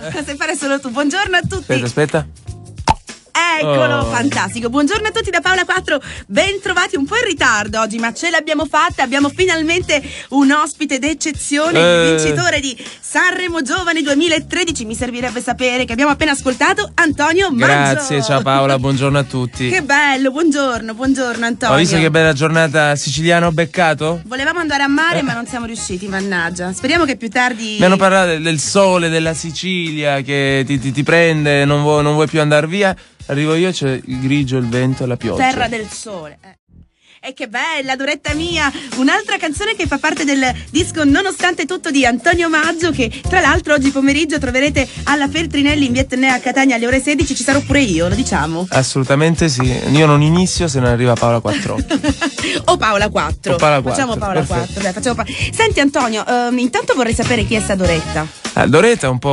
La sai fare solo tu. Buongiorno a tutti. Aspetta. Eccolo, fantastico. Buongiorno a tutti da Paola 4. Ben trovati, un po' in ritardo oggi, ma ce l'abbiamo fatta. Abbiamo finalmente un ospite d'eccezione, il vincitore di Sanremo Giovani 2013. Mi servirebbe sapere che abbiamo appena ascoltato Antonio Maggio. Grazie, ciao Paola, buongiorno a tutti. Che bello, buongiorno Antonio. Ho visto che bella giornata siciliana ho beccato? Volevamo andare a mare ma non siamo riusciti, mannaggia. Speriamo che più tardi... Mi hanno parlato del sole, della Sicilia che ti prende, non vuoi più andare via. Arrivo io, c'è il grigio, il vento e la pioggia. Terra del sole. E che bella, Doretta mia! Un'altra canzone che fa parte del disco Nonostante tutto di Antonio Maggio, che tra l'altro oggi pomeriggio troverete alla Feltrinelli in via Etnea a Catania alle ore 16. Ci sarò pure io, lo diciamo? Assolutamente sì. Io non inizio se non arriva Paola 4. O Paola 4. O Paola 4. Facciamo Paola 4. Dai, Senti Antonio, intanto vorrei sapere chi è sta Doretta. Doretta è un po'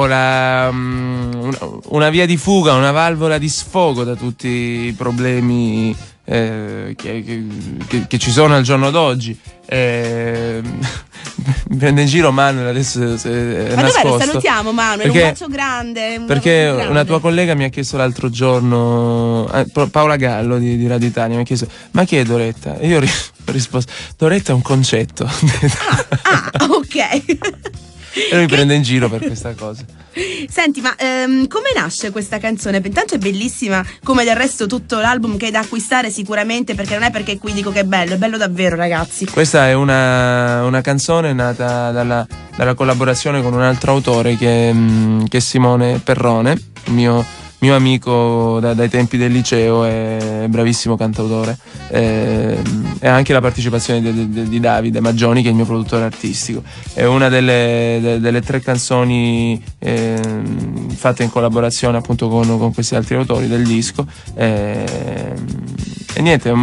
una via di fuga, una valvola di sfogo da tutti i problemi che ci sono al giorno d'oggi. Mi prende in giro Manuel adesso. Ma dov'è? Lo salutiamo Manuel, un bacio grande. Perché una tua collega mi ha chiesto l'altro giorno, Paola Gallo di Radio Italia, mi ha chiesto: ma chi è Doretta? E io ho risposto: Doretta è un concetto. Ok. E mi prende in giro per questa cosa. Senti, ma come nasce questa canzone? Intanto è bellissima, come del resto tutto l'album, che è da acquistare sicuramente, perché non è perché qui dico che è bello davvero, ragazzi. Questa è una canzone nata dalla collaborazione con un altro autore che è Simone Perrone, mio amico dai tempi del liceo, è bravissimo cantautore, e anche la partecipazione di Davide Maggioni, che è il mio produttore artistico. È una delle 3 canzoni fatte in collaborazione appunto con questi altri autori del disco, e niente,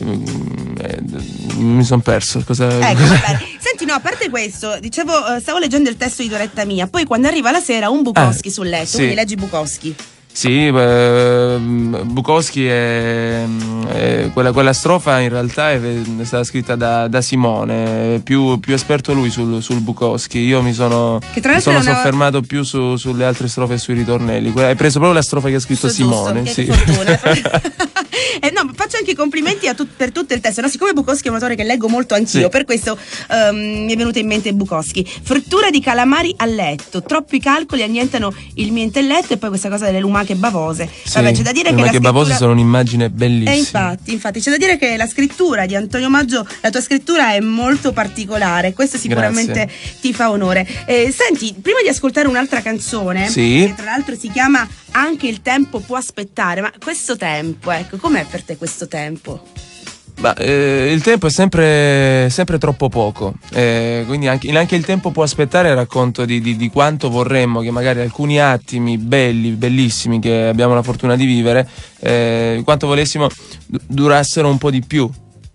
mi sono perso. Ecco, Senti, no, a parte questo, dicevo, stavo leggendo il testo di Doretta mia, poi quando arriva la sera un Bukowski sul letto, sì. Quindi leggi Bukowski. Sì, Bukowski quella strofa in realtà è stata scritta da Simone, più esperto lui sul Bukowski. Io mi sono soffermato più sulle altre strofe e sui ritornelli. Hai preso proprio la strofa che ha scritto Simone. Giusto, sì. Che fortuna. No, faccio anche i complimenti per tutto il testo, no? Siccome Bukowski è un autore che leggo molto anch'io, sì. Per questo mi è venuto in mente Bukowski. Frittura di calamari a letto, troppi calcoli annientano il mio intelletto, e poi questa cosa delle lumache bavose. Sì, vabbè, c'è da dire che le lumache bavose sono un'immagine bellissima. Infatti c'è da dire che la scrittura di Antonio Maggio, la tua scrittura è molto particolare, questo sicuramente Grazie. Ti fa onore. Senti, prima di ascoltare un'altra canzone, sì. Che tra l'altro si chiama Anche il tempo può aspettare, ma questo tempo, ecco, com'è per te questo tempo? Il tempo è sempre troppo poco, quindi anche il tempo può aspettare. Racconto di quanto vorremmo che magari alcuni attimi bellissimi che abbiamo la fortuna di vivere, quanto volessimo durassero un po' di più,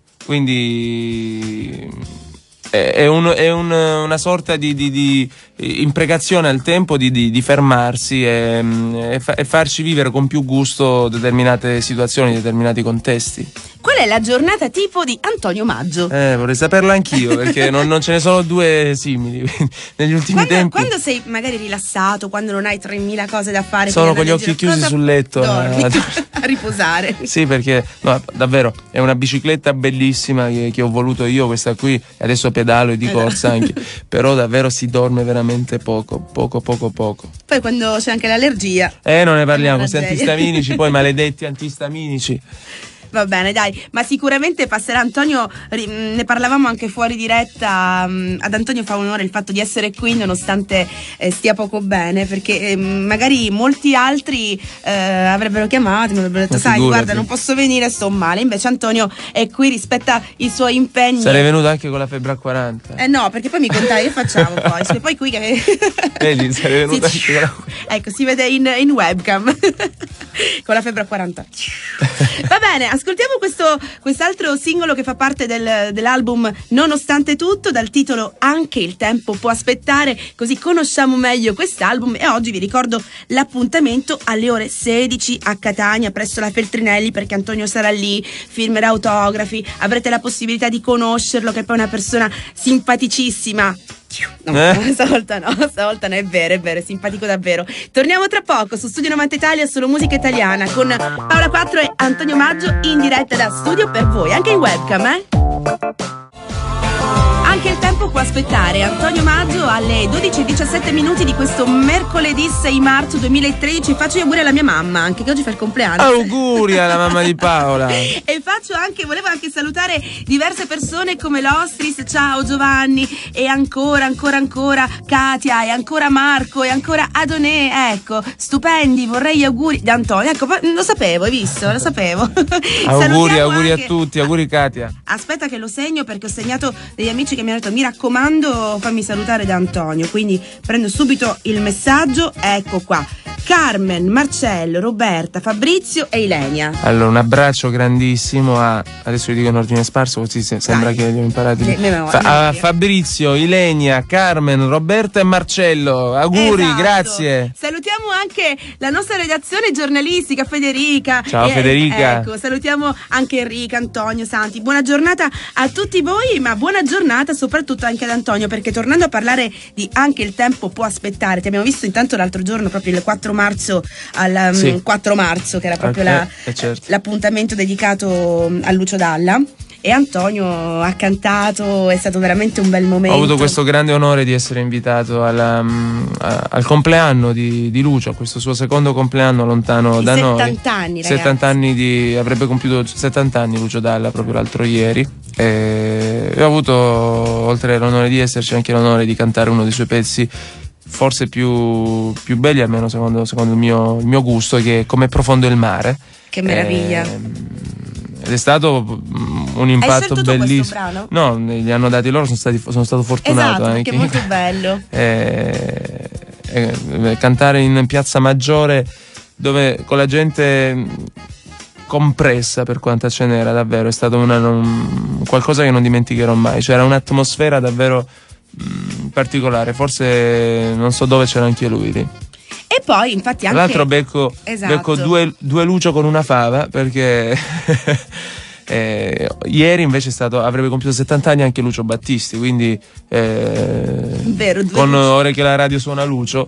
quindi è una sorta di imprecazione al tempo di fermarsi e farci vivere con più gusto determinate situazioni, determinati contesti. Qual è la giornata tipo di Antonio Maggio? Vorrei saperlo anch'io, perché non ce ne sono 2 simili negli ultimi tempi. Quando sei magari rilassato, quando non hai 3000 cose da fare, sono con gli occhi chiusi sul letto a riposare. Sì, perché no, davvero è una bicicletta bellissima che ho voluto io, questa qui, e adesso pedalo e di corsa anche, però davvero si dorme veramente poco. Poi quando c'è anche l'allergia, non ne parliamo, questi antistaminici, poi maledetti antistaminici. Va bene, dai, ma sicuramente passerà Antonio, ne parlavamo anche fuori diretta, ad Antonio fa onore il fatto di essere qui nonostante stia poco bene, perché magari molti altri avrebbero chiamato, mi avrebbero detto sai, guarda, non posso venire, sto male, invece Antonio è qui, rispetta i suoi impegni. Sarei venuto anche con la febbre a 40. No, perché poi mi contavi che facciamo poi qui che... Vedi, sarei venuto anche con la... Ecco, si vede in webcam con la febbre a 40. Va bene, ascoltiamo quest'altro singolo che fa parte dell'album Nonostante tutto, dal titolo Anche il tempo può aspettare, così conosciamo meglio quest'album. E oggi vi ricordo l'appuntamento alle ore 16 a Catania presso la Feltrinelli, perché Antonio sarà lì, firmerà autografi, avrete la possibilità di conoscerlo, che poi è una persona simpaticissima. No, stavolta no, è vero, è simpatico davvero. Torniamo tra poco su Studio 90 Italia, solo musica italiana, con Paola 4 e Antonio Maggio in diretta da studio per voi, anche in webcam, Anche il tempo può aspettare. Antonio Maggio alle 12:17 di questo mercoledì 6 marzo 2013. Faccio gli auguri alla mia mamma, anche che oggi fa il compleanno. Auguri alla mamma di Paola. E volevo anche salutare diverse persone come l'Ostris, ciao Giovanni, e ancora Katia, e ancora Marco, e ancora Adonè, ecco, stupendi, vorrei gli auguri di Antonio, ecco, lo sapevo, hai visto, lo sapevo. Auguri anche a tutti, auguri Katia. Aspetta che lo segno, perché ho segnato degli amici che mi hanno detto: mi raccomando, fammi salutare da Antonio, quindi prendo subito il messaggio, ecco qua. Carmen, Marcello, Roberta, Fabrizio e Ilenia. Allora, un abbraccio grandissimo adesso li dico in ordine sparso, così sembra che li ho imparati. A Fabrizio, Ilenia, Carmen, Roberta e Marcello. Auguri, esatto. Grazie. Salutiamo anche la nostra redazione giornalistica, Federica. Ciao Federica. Ecco, salutiamo anche Enrica, Antonio, Santi. Buona giornata a tutti voi, ma buona giornata soprattutto anche ad Antonio, perché tornando a parlare di Anche il tempo può aspettare, ti abbiamo visto intanto l'altro giorno, proprio il 4 marzo al 4 marzo, che era proprio certo, l'appuntamento dedicato a Lucio Dalla, e Antonio ha cantato, è stato veramente un bel momento. Ho avuto questo grande onore di essere invitato al compleanno di Lucio, a questo suo secondo compleanno lontano da 70 noi. 70 anni, ragazzi. 70 anni avrebbe compiuto 70 anni Lucio Dalla proprio l'altro ieri, e ho avuto, oltre all'onore di esserci, anche l'onore di cantare uno dei suoi pezzi forse più belli, almeno secondo il mio gusto, che è Come profondo è il mare. Che meraviglia. Ed è stato un impatto bellissimo. Questo brano? No, li hanno dati loro, sono stato fortunato. Esatto, perché è molto bello. Cantare in Piazza Maggiore, dove con la gente compressa, per quanta ce n'era, davvero è stato qualcosa che non dimenticherò mai. C'era un'atmosfera davvero particolare, forse non so dove c'era anche lui lì. E poi infatti anche, tra l'altro becco due Lucio con una fava, perché ieri invece avrebbe compiuto 70 anni anche Lucio Battisti, quindi vero, con Ore che la radio suona Lucio,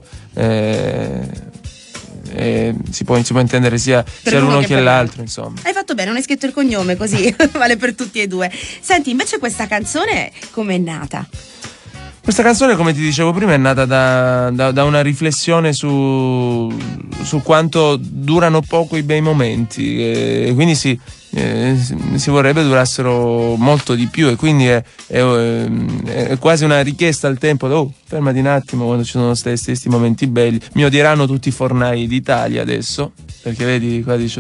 si può intendere sia l'uno che l'altro, insomma. Hai fatto bene, non hai scritto il cognome, così vale per tutti e due. Senti, invece questa canzone come è nata? Questa canzone, come ti dicevo prima, è nata da una riflessione su quanto durano poco i bei momenti, e quindi si vorrebbe durassero molto di più, e quindi è quasi una richiesta al tempo. Fermati un attimo quando ci sono questi momenti belli. Mi odieranno tutti i fornai d'Italia adesso, perché vedi qua dice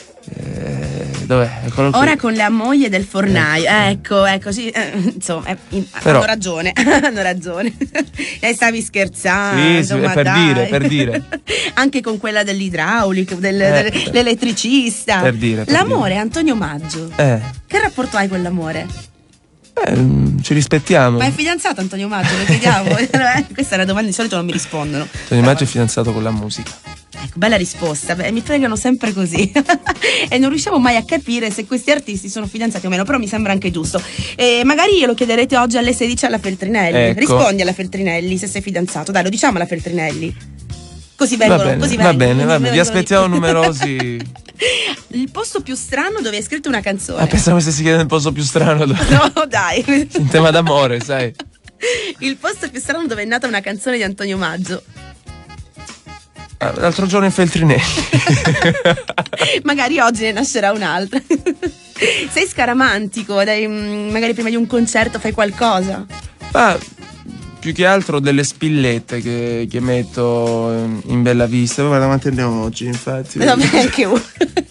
dov'è? Eccolo qui. Ora con la moglie del fornaio, ecco sì, insomma, però, hanno ragione. Stavi scherzando, sì, ma per dai. dire anche con quella dell'idraulico, dell'elettricista. Per dire. L'amore, Antonio Maggio, che rapporto hai con l'amore? Ci rispettiamo. Ma è fidanzato Antonio Maggio? Lo chiediamo. Questa è una domanda, di solito non mi rispondono. Antonio Maggio è fidanzato con la musica. Ecco, bella risposta. Mi fregano sempre così e non riusciamo mai a capire se questi artisti sono fidanzati o meno, però mi sembra anche giusto. Magari glielo chiederete oggi alle 16 alla Feltrinelli. Ecco. Rispondi alla Feltrinelli se sei fidanzato. Dai, lo diciamo alla Feltrinelli. Così vengono. Va bene, vi aspettiamo numerosi. Il posto più strano dove hai scritto una canzone? Pensavo stessi chiedendo il posto più strano. No, dai. In tema d'amore, sai. Il posto più strano dove è nata una canzone di Antonio Maggio. L'altro giorno in Feltrinelli. Magari oggi ne nascerà un'altra. Sei scaramantico, magari prima di un concerto fai qualcosa? Più che altro delle spillette che metto in bella vista. Guarda quante ne ho oggi, infatti. No, anche uno.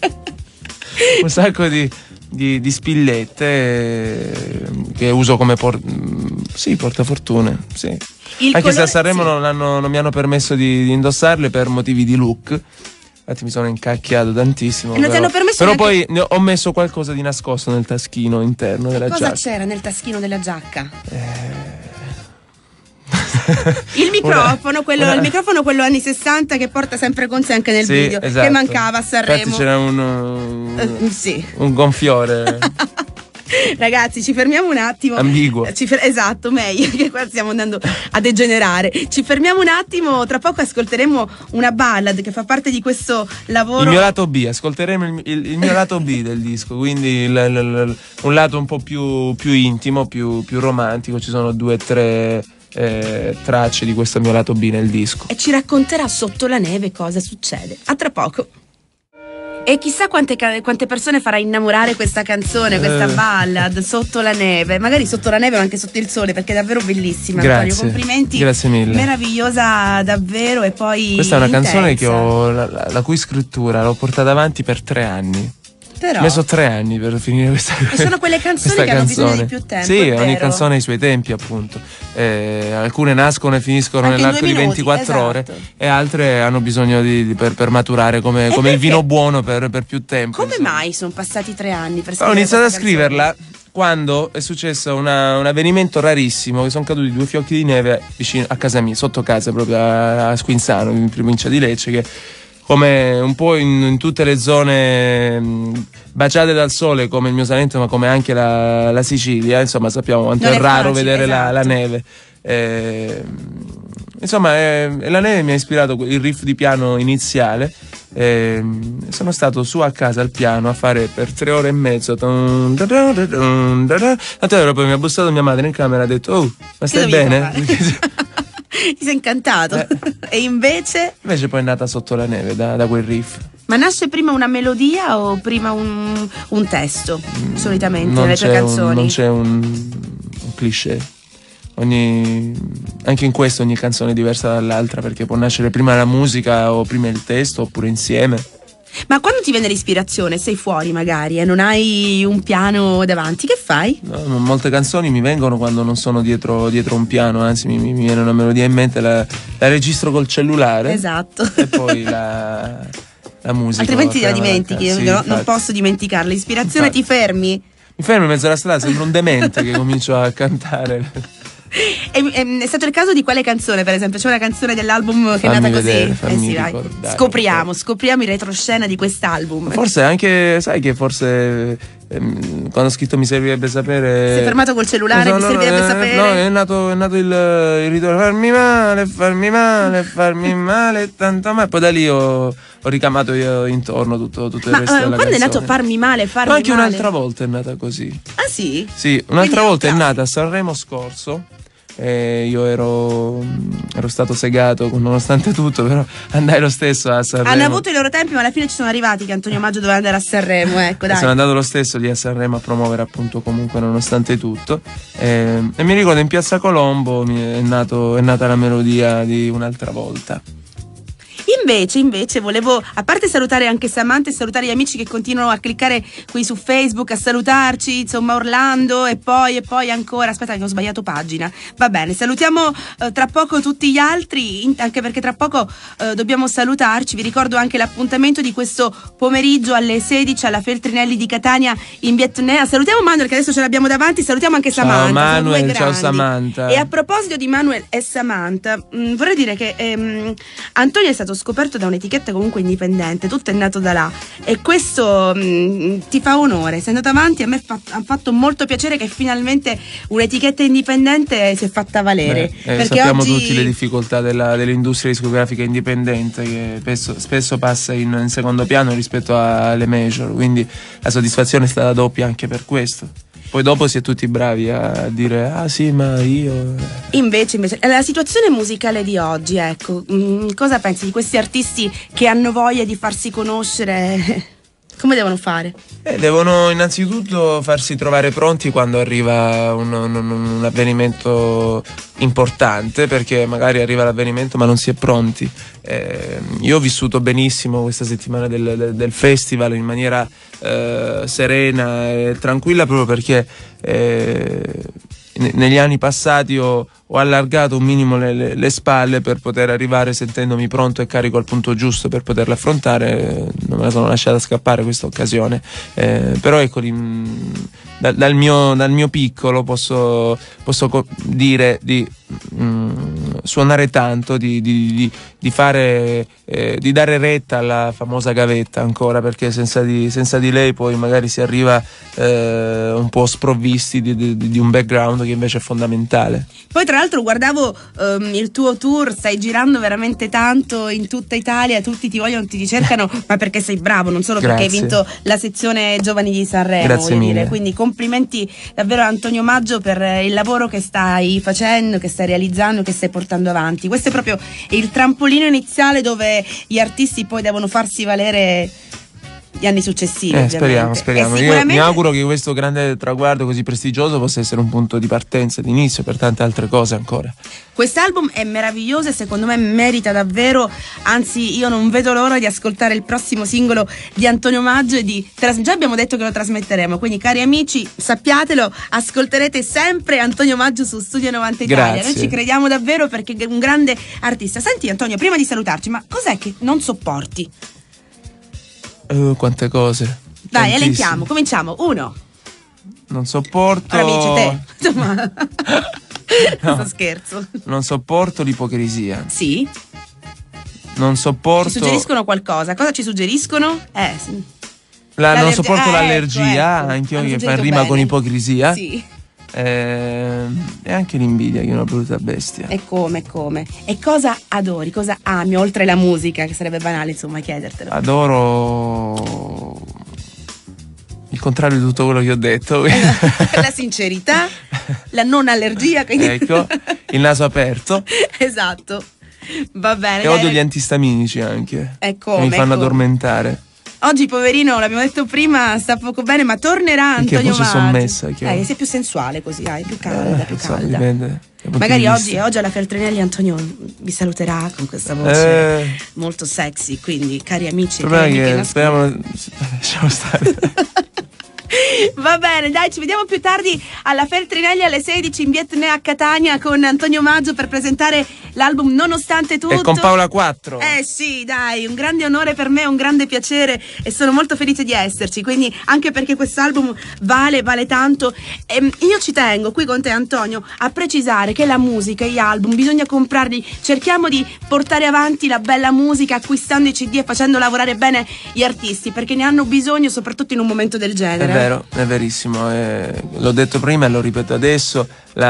Un sacco di spillette che uso come portafortune, sì. Anche se a Sanremo non mi hanno permesso di indossarle per motivi di look. Infatti mi sono incacchiato tantissimo. E non ti hanno permesso però poi ho messo qualcosa di nascosto nel taschino interno della giacca. Cosa c'era nel taschino della giacca? Il microfono, il microfono quello anni 60 che porta sempre con sé anche nel video, esatto. Che mancava a Sanremo. Infatti c'era un gonfiore. Ragazzi, ci fermiamo un attimo. Ambiguo. Esatto, meglio, che qua stiamo andando a degenerare. Ci fermiamo un attimo, tra poco ascolteremo una ballad che fa parte di questo lavoro. Il mio lato B, ascolteremo il mio lato B del disco, quindi un lato un po' più intimo, più romantico. Ci sono 2 o 3 tracce di questo mio lato B nel disco. E ci racconterà sotto la neve cosa succede. A tra poco. E chissà quante persone farà innamorare questa canzone, questa ballad, Sotto la neve. Magari sotto la neve o anche sotto il sole, perché è davvero bellissima. Grazie. Antonio, complimenti. Grazie mille. Meravigliosa davvero. E poi questa è una canzone intensa. che ho la cui scrittura l'ho portata avanti per 3 anni. Però Ho messo 3 anni per finire questa canzone. e sono quelle canzoni che hanno bisogno di più tempo. Sì, è ogni vero. canzone ha i suoi tempi, appunto. Alcune nascono e finiscono Anche in nell'arco 2 di minuti, 24 ore esatto. e altre hanno bisogno per maturare come il vino buono per più tempo. Come insomma. mai sono passati 3 anni per Ho scrivere iniziato a questa canzone? scriverla quando è successo un avvenimento rarissimo, che sono caduti 2 fiocchi di neve vicino a casa mia, sotto casa, proprio a Squinzano, in provincia di Lecce, che come un po' in tutte le zone baciate dal sole, come il mio Salento, ma come anche la Sicilia, insomma sappiamo quanto Non è è raro facile, vedere la esatto. neve. Insomma, la neve mi ha ispirato il riff di piano iniziale. Sono stato su a casa al piano a fare per 3 ore e mezzo. Tant'è vero, poi mi ha bussato mia madre in camera e ha detto: "Oh, ma stai bene?" Ti sei incantato. E invece Invece poi è nata Sotto la neve da quel riff. Ma nasce prima una melodia o prima un testo? Solitamente Non nelle tue c'è canzoni. non c'è un cliché. Anche in questo ogni canzone è diversa dall'altra, perché può nascere prima la musica o prima il testo, oppure insieme. Ma quando ti viene l'ispirazione, sei fuori magari e non hai un piano davanti, che fai? No, molte canzoni mi vengono quando non sono dietro un piano, anzi mi viene una melodia in mente, la registro col cellulare. Esatto. E poi la musica. Altrimenti la ferma dimentichi, sì, no, non infatti. posso dimenticarla. L'ispirazione Infatti. ti fermi. Mi fermo in mezzo alla strada, sembro un demente che comincio a cantare. È stato il caso di quale canzone, per esempio? C'è una canzone dell'album che è Fammi nata vedere, così. fammi Sì, vai. ricordare. Scopriamo il retroscena di quest'album. Forse anche, sai che forse quando ho scritto Mi servirebbe sapere. Sei fermato col cellulare, mi servirebbe sapere. No, è nato il ritorno. Farmi male, tanto male. Poi da lì ho ricamato io intorno tutto il resto della quando canzone. è nato Farmi male, farmi Ma anche male? un'altra volta è nata così. Ah sì? Sì, un'altra Quindi volta è un nata a Sanremo scorso. Io ero stato segato nonostante tutto, però andai lo stesso a Sanremo. Hanno avuto i loro tempi, ma alla fine ci sono arrivati che Antonio Maggio doveva andare a Sanremo, ecco, dai. Sono andato lo stesso lì a Sanremo a promuovere, appunto, comunque nonostante tutto. E mi ricordo in Piazza Colombo è nata la melodia di Un'altra volta. Invece volevo, a parte salutare anche Samantha e salutare gli amici che continuano a cliccare qui su Facebook, a salutarci, insomma Orlando e poi ancora, aspetta che ho sbagliato pagina, va bene, salutiamo tra poco tutti gli altri, anche perché tra poco dobbiamo salutarci. Vi ricordo anche l'appuntamento di questo pomeriggio alle 16 alla Feltrinelli di Catania in Vietnea. Salutiamo Manuel che adesso ce l'abbiamo davanti, salutiamo anche Samantha. Ciao Manuel, sono due ciao grandi. Samantha. E a proposito di Manuel e Samantha, vorrei dire che Antonio è stato scoperto da un'etichetta comunque indipendente, tutto è nato da là e questo ti fa onore, sei andato avanti. A me ha fatto molto piacere che finalmente un'etichetta indipendente si è fatta valere. Perché sappiamo oggi tutti le difficoltà dell'industria discografica indipendente, che spesso passa in secondo piano rispetto alle major, quindi la soddisfazione è stata doppia anche per questo. Poi dopo si è tutti bravi a dire ah sì ma io. Invece la situazione musicale di oggi, ecco, cosa pensi di questi artisti che hanno voglia di farsi conoscere? Come devono fare? Devono innanzitutto farsi trovare pronti quando arriva un avvenimento importante, perché magari arriva l'avvenimento ma non si è pronti. Io ho vissuto benissimo questa settimana del festival in maniera serena e tranquilla, proprio perché negli anni passati ho allargato un minimo le spalle per poter arrivare sentendomi pronto e carico al punto giusto per poterla affrontare. Non me la sono lasciata scappare questa occasione, però ecco, dal mio piccolo posso dire di suonare tanto, di fare, di dare retta alla famosa gavetta ancora, perché senza di lei poi magari si arriva un po' sprovvisti di un background che invece è fondamentale. Poi tra l'altro guardavo il tuo tour, stai girando veramente tanto in tutta Italia, tutti ti vogliono, ti ricercano, ma perché sei bravo, non solo perché hai vinto la sezione Giovani di Sanremo. Grazie mille. Dire. Quindi complimenti davvero a Antonio Maggio per il lavoro che stai facendo, che stai realizzando, che stai portando avanti. Questo è proprio il trampolino iniziale dove gli artisti poi devono farsi valere gli anni successivi. Speriamo. Sicuramente... Io mi auguro che questo grande traguardo così prestigioso possa essere un punto di partenza, di inizio per tante altre cose ancora. Quest'album è meraviglioso e secondo me merita davvero, anzi io non vedo l'ora di ascoltare il prossimo singolo di Antonio Maggio e già abbiamo detto che lo trasmetteremo, quindi cari amici sappiatelo, ascolterete sempre Antonio Maggio su Studio 90 Italia. Grazie. Noi ci crediamo davvero perché è un grande artista. Senti Antonio, prima di salutarci, ma cos'è che non sopporti? Quante cose. Dai, elenchiamo, cominciamo. 1. Non sopporto. Ora mi dici te. No. Sto scherzo. Non sopporto l'ipocrisia. Sì. Non sopporto. Ci suggeriscono qualcosa. Cosa ci suggeriscono? Sì. Non sopporto l'allergia, ecco. anche io che fa rima con ipocrisia. Sì. E anche l'invidia, che è una brutta bestia. E come? E cosa adori? Cosa ami? Oltre la musica, che sarebbe banale insomma chiedertelo. Adoro il contrario di tutto quello che ho detto. La sincerità, la non allergia, quindi... Ecco, il naso aperto. Esatto. Va bene. E odio gli antistaminici anche. Che mi fanno addormentare. Oggi poverino, l'abbiamo detto prima, sta poco bene, ma tornerà Antonio Maggio. Sommessa, sei più sensuale così, più calda, più calda. Dipende. Magari oggi alla Feltrinelli Antonio vi saluterà con questa voce molto sexy, quindi cari amici, speriamo lasciamo stare. Va bene, dai, ci vediamo più tardi alla Feltrinelli alle 16 in Vietnam a Catania con Antonio Maggio per presentare l'album Nonostante Tutto. E con Paola 4. Sì, dai, un grande onore per me, un grande piacere e sono molto felice di esserci, quindi anche perché quest'album vale tanto. Io ci tengo qui con te Antonio a precisare che la musica, gli album bisogna comprarli, cerchiamo di portare avanti la bella musica acquistando i CD e facendo lavorare bene gli artisti perché ne hanno bisogno soprattutto in un momento del genere. È vero, è verissimo, l'ho detto prima e lo ripeto adesso,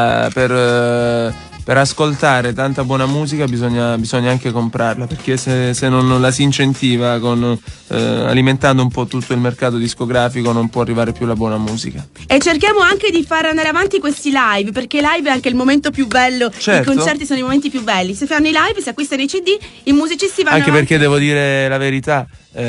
per ascoltare tanta buona musica bisogna anche comprarla, perché se non la si incentiva alimentando un po' tutto il mercato discografico non può arrivare più la buona musica. E cerchiamo anche di far andare avanti questi live, perché live è anche il momento più bello, certo. I concerti sono i momenti più belli, se fanno i live, se acquistano i CD, i musicisti vanno anche avanti. Perché devo dire la verità,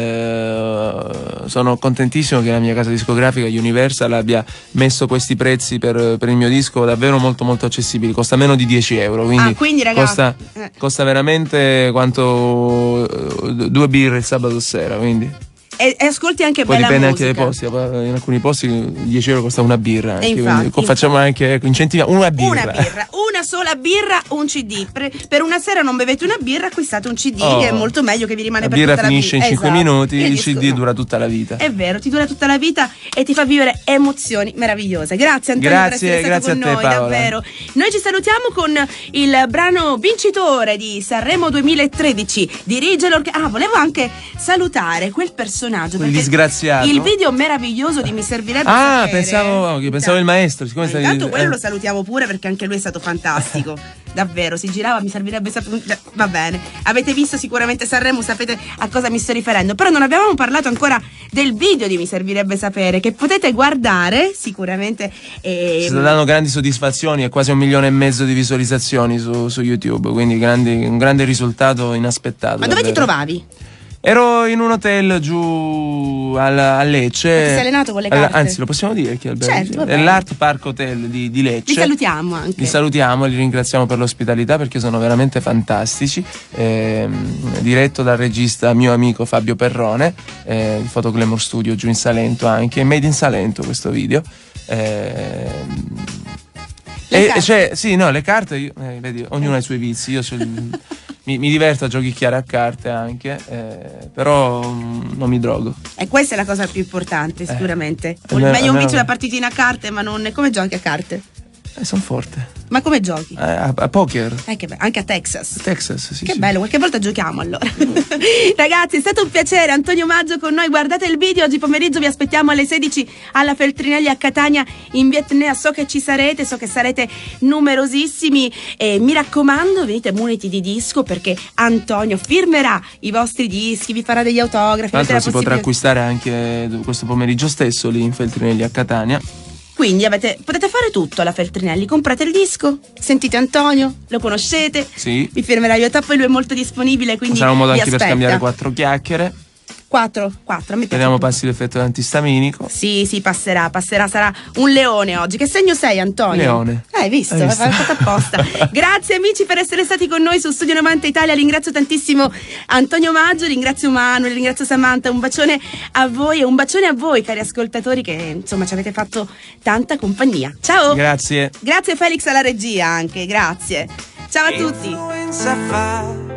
sono contentissimo che la mia casa discografica Universal abbia messo questi prezzi per il mio disco davvero molto molto accessibili, costa meno di 10 euro, quindi ragazzi, costa veramente quanto 2 birre il sabato sera, quindi. E ascolti anche poi bella dipende musica. anche dai posti, in alcuni posti 10 euro costa una birra anche, infatti, quindi facciamo anche incentiviamo una birra, una sola birra, un CD. Per una sera non bevete una birra, acquistate un CD, che è molto meglio, che vi rimane per tutta la vita. La birra finisce in 5 minuti, il disco CD dura tutta la vita. È vero, ti dura tutta la vita e ti fa vivere emozioni meravigliose. Grazie Antonio per essere stato con noi, Paola. davvero. Noi ci salutiamo con il brano vincitore di Sanremo 2013, dirige l'orchestra. Volevo anche salutare quel personaggio, quel disgraziato. Il video meraviglioso di Mi servirebbe sapere. pensavo il maestro, siccome intanto quello lo salutiamo pure perché anche lui è stato fantastico. Davvero, si girava, mi servirebbe sapere. Va bene, avete visto sicuramente Sanremo, sapete a cosa mi sto riferendo. Però non abbiamo parlato ancora del video di Mi servirebbe sapere, che potete guardare sicuramente. Ci sta dando grandi soddisfazioni, è quasi 1,5 milioni di visualizzazioni su YouTube, quindi un grande risultato inaspettato. Ma dove ti trovavi? Ero in un hotel giù a Lecce. Ma ti sei allenato con le carte? Anzi, lo possiamo dire chi è il certo, l'Art Park Hotel di Lecce. Li salutiamo anche. Li salutiamo, li ringraziamo per l'ospitalità perché sono veramente fantastici. Diretto dal regista mio amico Fabio Perrone, il Photo Glamour Studio giù in Salento anche. Made in Salento questo video. Le carte, vedi, ognuno ha i suoi vizi. Io mi diverto a giochicchiare a carte anche, però non mi drogo. E questa è la cosa più importante, sicuramente. Meglio un vizio, una partitina a carte, ma non. Come giochi a carte? Sono forte. Ma come giochi? A poker. Che bello, anche a Texas. Texas, sì. Che sì. bello, qualche volta giochiamo allora. Ragazzi, è stato un piacere. Antonio Maggio con noi. Guardate il video, oggi pomeriggio vi aspettiamo alle 16 alla Feltrinelli a Catania in Vietnam. So che ci sarete, so che sarete numerosissimi e mi raccomando, venite muniti di disco perché Antonio firmerà i vostri dischi, vi farà degli autografi. Tra l'altro si potrà acquistare anche questo pomeriggio stesso lì in Feltrinelli a Catania. Quindi potete fare tutto alla Feltrinelli, comprate il disco, sentite Antonio, lo conoscete, sì. Vi firmerà io tappo e lui è molto disponibile, quindi sarà un modo anche aspetta. per scambiare 4 chiacchiere. 4, Speriamo passi l'effetto antistaminico. Sì, passerà, sarà un leone oggi. Che segno sei, Antonio? Leone. Hai visto? L'hai fatto apposta. Grazie amici per essere stati con noi su Studio 90 Italia. Ringrazio tantissimo Antonio Maggio, ringrazio Manuel, ringrazio Samantha. Un bacione a voi e un bacione a voi, cari ascoltatori, che insomma ci avete fatto tanta compagnia. Ciao. Grazie. Grazie Felix alla regia anche, grazie. Ciao a tutti.